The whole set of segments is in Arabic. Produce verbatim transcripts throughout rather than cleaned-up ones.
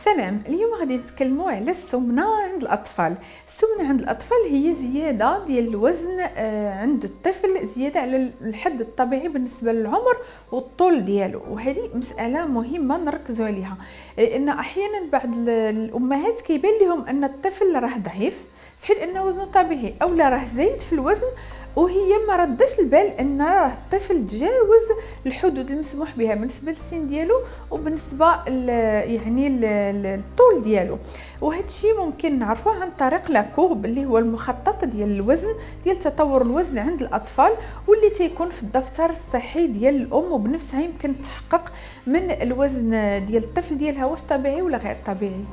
سلام. اليوم غادي نتكلموا على السمنه عند الاطفال. السمنه عند الاطفال هي زياده ديال الوزن عند الطفل، زياده على الحد الطبيعي بالنسبه للعمر والطول ديالو، وهذه مساله مهمه نركزوا عليها، لان احيانا بعض الامهات كيبان لهم ان الطفل راه ضعيف في حين ان وزنه طبيعي، او لا راه زايد في الوزن وهي ما ردش البال ان راه الطفل تجاوز الحدود المسموح بها بالنسبه للسن ديالو وبالنسبه يعني الطول ديالو. وهذا الشيء ممكن نعرفوه عن طريق لاكورب اللي هو المخطط ديال الوزن ديال تطور الوزن عند الاطفال، واللي تيكون في الدفتر الصحي ديال الام، وبنفسها يمكن تحقق من الوزن ديال الطفل ديالها واش طبيعي ولا غير طبيعي.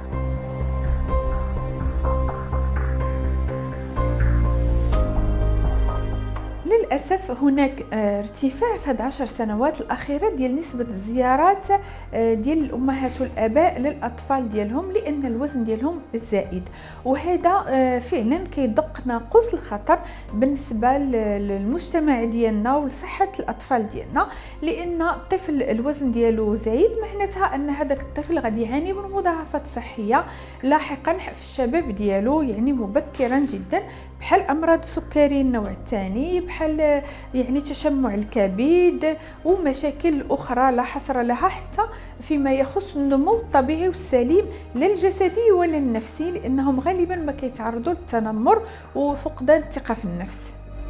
للأسف هناك ارتفاع في هذه العشر سنوات الأخيرة ديال نسبة الزيارات ديال الأمهات والآباء للأطفال ديالهم لأن الوزن ديالهم زائد، وهذا فعلا كيدق ناقوس الخطر بالنسبة للمجتمع ديالنا ولصحة الأطفال ديالنا، لأن الطفل الوزن ديالو زايد معناتها أن هذاك الطفل غادي يعاني من مضاعفات صحية لاحقا في الشباب ديالو، يعني مبكرا جدا، بحال أمراض السكري النوع الثاني، بحال يعني تشمع الكبد ومشاكل أخرى لا حصر لها، حتى فيما يخص النمو الطبيعي والسليم لا الجسدي ولا النفسي، لأنهم غالبا ما كيتعرضوا للتنمر وفقدان الثقة في النفس.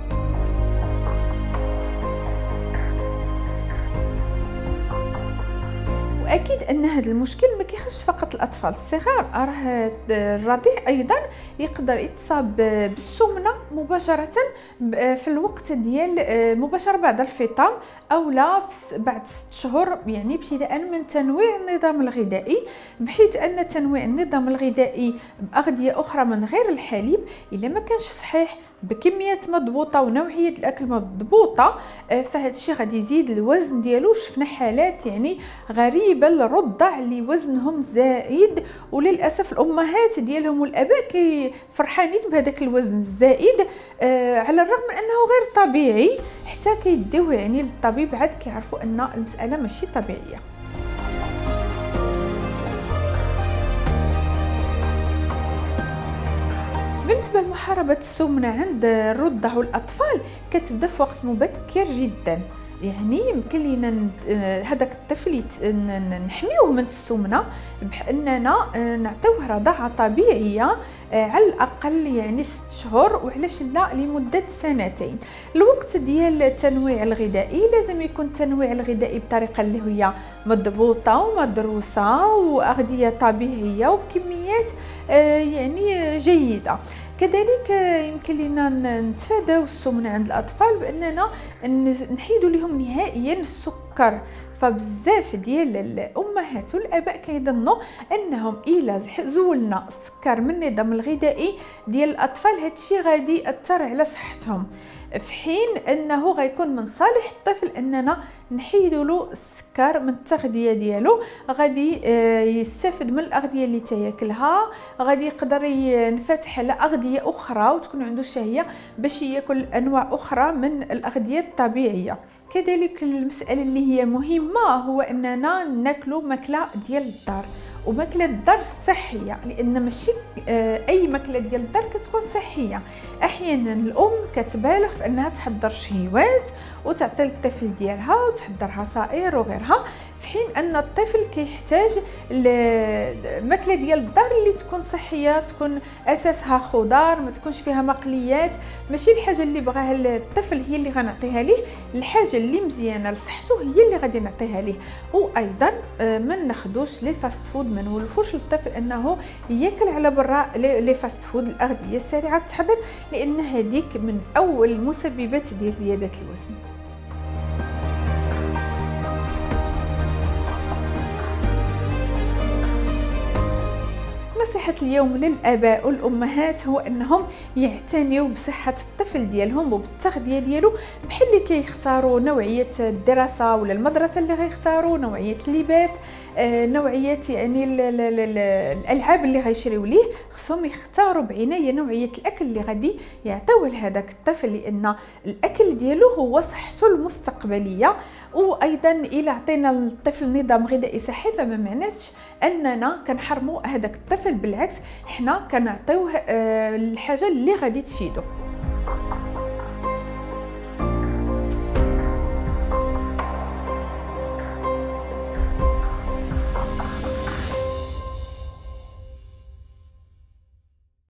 واكيد ان هذا المشكل ما كيخصش فقط الاطفال الصغار، راه الرضيع ايضا يقدر يتصاب بالسمنه مباشره في الوقت ديال مباشره بعد الفطام او لا بعد ست شهور، يعني ابتداء من تنويع النظام الغذائي، بحيث ان تنويع النظام الغذائي باغذيه اخرى من غير الحليب الا ما كانش صحيح بكميات مضبوطه ونوعيه الاكل مضبوطه، فهاد الشيء غادي يزيد الوزن ديالو. شفنا حالات يعني غريبه للرضع اللي وزنهم زائد، وللاسف الامهات ديالهم والاباء كي فرحانين بهذاك الوزن الزائد آه على الرغم من انه غير طبيعي، حتى كيديوه يعني للطبيب عاد كيعرفوا ان المساله ماشي طبيعيه. بالنسبه لمحاربه السمنه عند الرضع والاطفال كتبدا في وقت مبكر جدا، يعني يمكن لينا هذاك الطفل نحميوه من السمنه باننا نعطيوه رضاعه طبيعيه على الاقل يعني ست شهور، وعلاش لا لمده سنتين. الوقت ديال التنويع الغذائي لازم يكون التنويع الغذائي بطريقه اللي هي مضبوطه ومدروسه واغذيه طبيعيه وبكميات يعني جيده. كذلك يمكن لنا نتفاداو السمنه عند الاطفال باننا نحيدوا لهم نهائيا السكر، فبزاف ديال الامهات والاباء كيظنوا انهم الا زولنا السكر من النظام الغذائي ديال الاطفال هادشي غادي ياثر على صحتهم، في حين انه غيكون من صالح الطفل اننا نحيدوا له السكر من التغذيه ديالو، غادي يستافد من الاغذيه اللي تياكلها، غادي يقدر ينفتح على اغذيه اخرى وتكون عنده شهيه باش ياكل انواع اخرى من الاغذيه الطبيعيه. كذلك المساله اللي هي مهمه هو اننا ناكلوا ماكله ديال الدار، وماكله الدار صحيه، لان ماشي اي ماكله ديال الدار كتكون صحيه. احيانا الام كتبالغ في انها تحضر شهيوات وتعطي للطفل ديالها وتحضر عصائر وغيرها، في حين ان الطفل كيحتاج الماكله ديال الدار اللي تكون صحيه، تكون اساسها خضار، ما تكونش فيها مقليات، ماشي الحاجه اللي بغاها الطفل هي اللي غنعطيها ليه، الحاجه اللي مزيانه لصحته هي اللي غادي نعطيها ليه. وايضا ما ناخذوش لي فاست فود، ما نولفوش للطفل انه ياكل على برا لي فاست فود، الاغذيه السريعه التحضير، لان هذيك من اول المسببات ديال زياده الوزن. نصيحة اليوم للآباء والأمهات هو أنهم يعتنيوا بصحة الطفل ديالهم وبالتغذية ديالو، بحال اللي كيختاروا نوعية الدراسة ولا المدرسة اللي غيختاروا، نوعية اللباس، آه، نوعية يعني ال ال ال الألعاب اللي غيشريو ليه. خصهم يختاروا بعناية نوعية الأكل اللي غادي يعطيوه لهذاك الطفل، لأن الأكل ديالو هو صحته المستقبلية. وأيضا إلا عطينا الطفل نظام غذائي صحي فما معناتش أننا كنحرموا هذاك الطفل، بالعكس حنا كنعطيوه آه، الحاجة اللي غادي تفيدو.